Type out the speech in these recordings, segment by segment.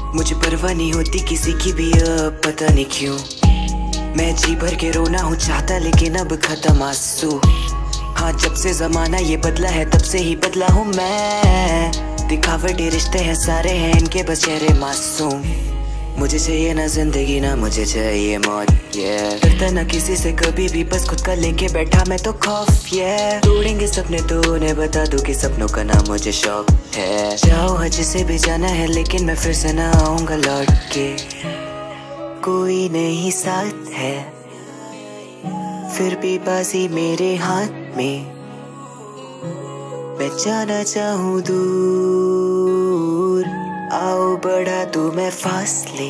मुझे परवाह नहीं होती किसी की भी, अब पता नहीं क्यों मैं जी भर के रोना हूँ चाहता, लेकिन अब खत्म आंसू। हाँ, जब से जमाना ये बदला है तब से ही बदला हूँ मैं। दिखावटी रिश्ते हैं सारे हैं इनके बस चेहरे मासूम। मुझे चाहिए ना जिंदगी ना मुझे चाहिए मौत, डरता ना किसी से कभी भी, बस खुद का लेके बैठा मैं तो खौफ। तोड़ेंगे सपने तो उन्हें बता दूं कि सपनों का नाम मुझे शौक है। जाओ हज से भी जाना है लेकिन मैं फिर से ना आऊंगा लौट के। कोई नहीं साथ है फिर भी बाजी मेरे हाथ में, मैं जाना चाहूँ दूर, आओ बढ़ा दूं मैं फासले।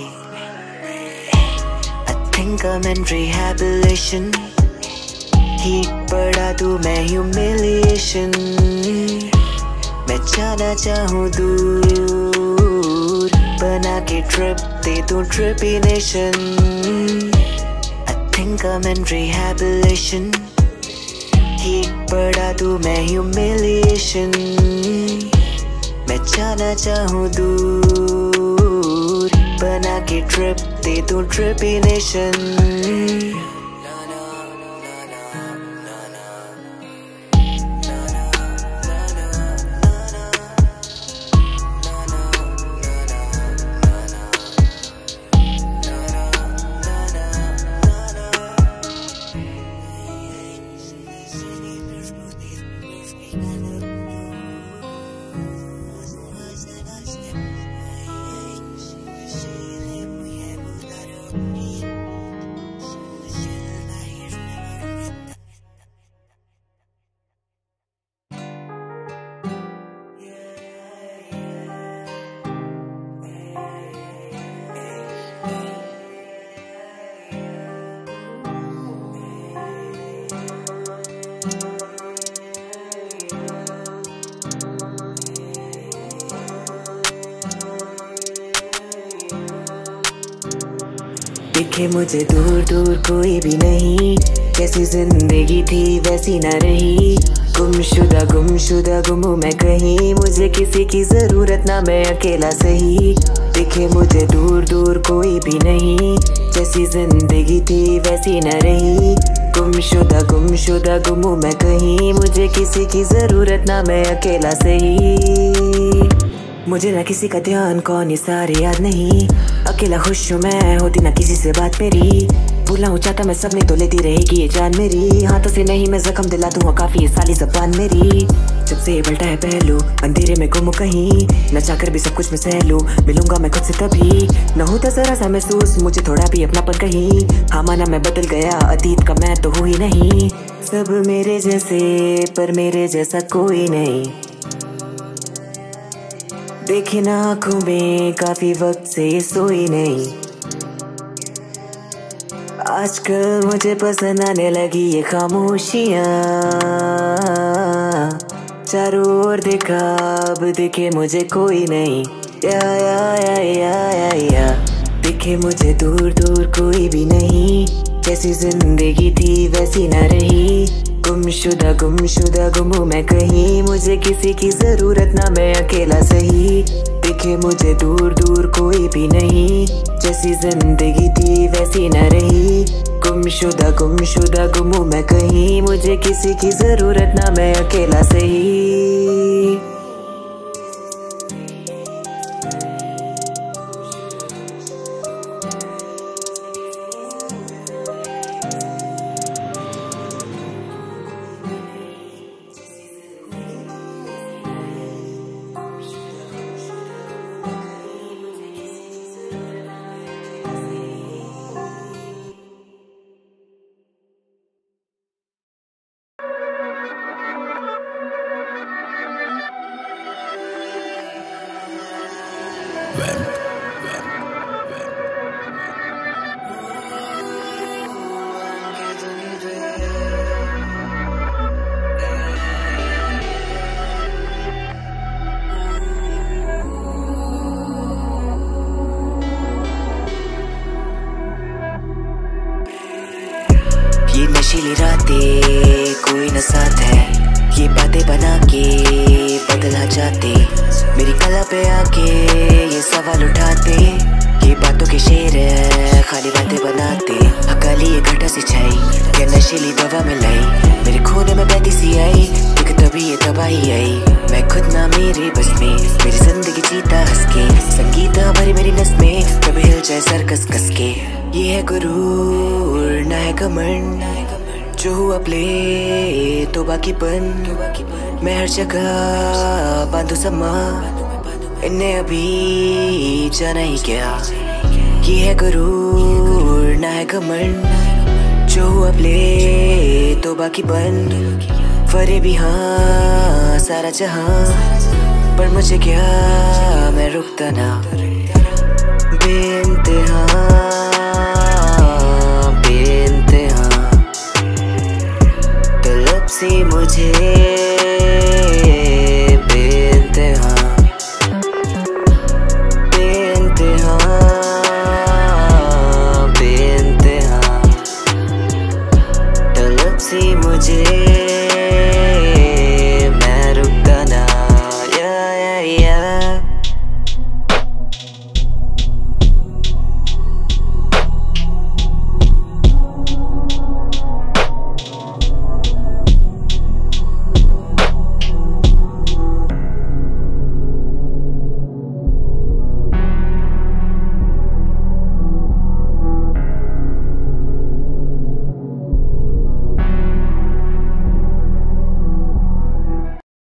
I think I'm in rehabilitation, heat बढ़ा दूं मैं humiliation। मैं जाना चाहूँ दूर, बना के ट्रिप दे दूं ट्रिपिनेशन। I think I'm in rehabilitation, heat बढ़ा दूं मैं humiliation। मैं जाना चाहूँ दूर, बना के ट्रिप दे दूं ट्रिपिनेशन। देखे मुझे दूर दूर कोई भी नहीं, कैसी जिंदगी थी वैसी न रही। गुमशुदा गुम हूँ मैं कहीं, मुझे किसी की जरूरत ना मैं अकेला सही। देखे मुझे दूर दूर कोई भी नहीं, जैसी जिंदगी थी वैसी न रही। गुमशुदा गुम हूँ मैं कहीं, मुझे किसी की जरूरत ना मैं अकेला सही। मुझे ना किसी का ध्यान कौन ये सारे याद नहीं, अकेला खुश हूँ मैं होती ना किसी से बात मेरी। भूला हूँ चाहता मैं सबने तो लेती रहेगी ये जान मेरी, हाथों से नहीं मैं जख्म दिला दूँ काफी ये साली ज़बान मेरी। जब से ये पलटा है पहलू अंधेरे में गुम कहीं, न चाहकर भी सब कुछ मैं सह लूँ, मिलूंगा मैं खुद से तभी। न होता जरा सा महसूस मुझे थोड़ा भी अपनापन कहीं, हाँ माना मैं बदल गया अतीत का मैं तो हुई नहीं। सब मेरे जैसे पर मेरे जैसा कोई नहीं, देखे ना आँखों में काफी वक्त से ये सोई नहीं। आजकल मुझे पसंद आने लगी ये खामोशियाँ, चारों ओर देखा अब दिखे मुझे कोई नहीं। या दिखे मुझे दूर दूर कोई भी नहीं, कैसी जिंदगी थी वैसी ना रही। गुमशुदा गुम हूँ मैं कहीं, मुझे किसी की जरूरत ना मैं अकेला सही। दिखे मुझे दूर दूर कोई भी नहीं, जैसी जिंदगी थी वैसी न रही। गुमशुदा गुम हूँ मैं कहीं, मुझे किसी की जरूरत ना मैं अकेला सही। ये नशीली रातें कोई न साथ है, ये बातें बना के बदल बदलना चाहते, मेरी कला पे आके ये सवाल उठाते। ये बातों के शेर है, खाली बातें बनाते। हकाली ये घटा सिंचाई, क्या नशीली दवा में लाई, मेरे खून में बहती सी आई, एक तभी ये तबाही आई। मैं खुद ना मेरे बस में, मेरी जिंदगी जीता हंस के, संगीत भरी मेरी नस में, कभी हिल जाए सर कस कस के। ये है गुरूर ना है घमंड, जो हुआ प्ले तो बाकी बन। मैं हर जगह बांधू समा, इन्हें अभी जाना ही क्या। ये है गुरूर ना है घमंड, जो हुआ प्ले तो बाकी बन। फरे भी हाँ सारा जहां, पर मुझे क्या, मैं रुकता ना।